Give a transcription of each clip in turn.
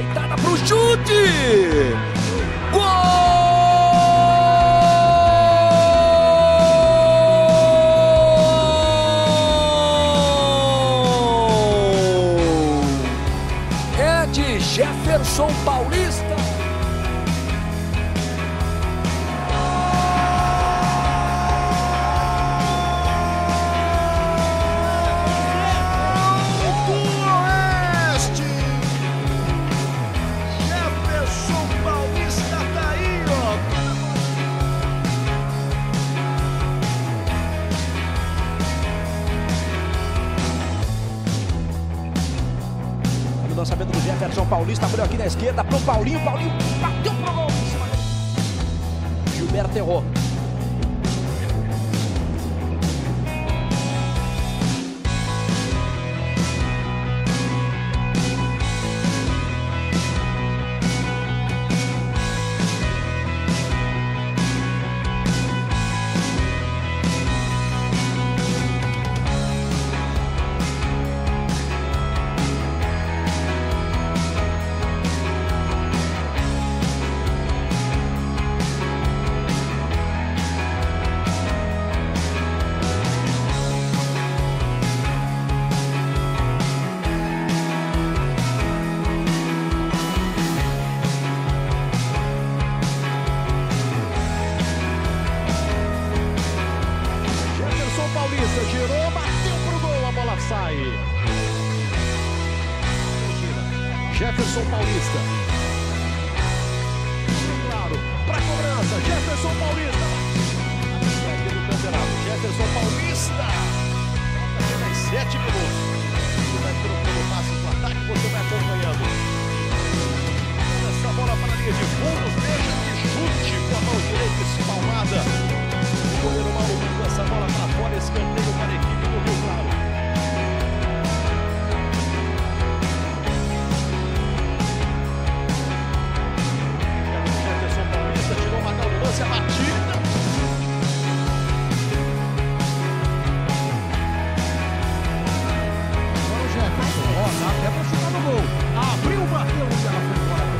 ajeitada pro chute! Gol! É de Jefferson Paulista. Lançamento do Jefferson Paulista, abriu aqui na esquerda pro Paulinho, Paulinho bateu pro gol em cima dele. Gilberto errou. Girou, bateu pro gol, a bola sai. Jefferson Paulista. Claro, pra cobrança, Jefferson Paulista. Aqui no campeonato, Jefferson Paulista. Apenas 7 minutos. Você vai trocando passos no ataque, você vai acompanhando. Essa bola para a linha de fundo, veja que chute com a mão direita espalmada. O goleiro Mauro manda essa bola para fora, escanteio para a equipe do Rio Claro. Jefferson Paulista tirou uma calorância batida. Agora o Jefferson, ó, até para chutar no gol. Abriu, bateu e ela foi fora.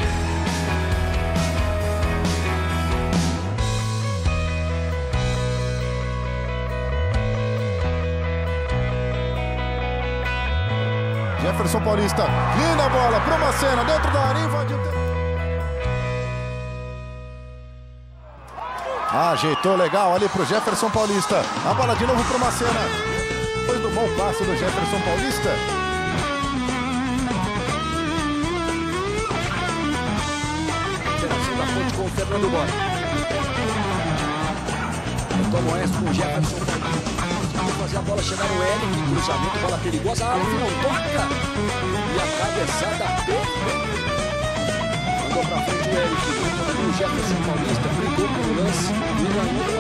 Jefferson Paulista, linda bola para uma cena dentro da área, invadiu. Ajeitou legal ali pro Jefferson Paulista. A bola de novo para uma cena. Depois do bom passe do Jefferson Paulista. Interação da ponte com o Fernando Mora. Toma o Oeste com o Jefferson Paulista. Fazer a bola chegar no Eric, cruzamento, bola perigosa, a Alves não toca e a cabeçada pega. Mandou pra frente o Eric, o Jefferson Paulista brigou com o lance e ganhou.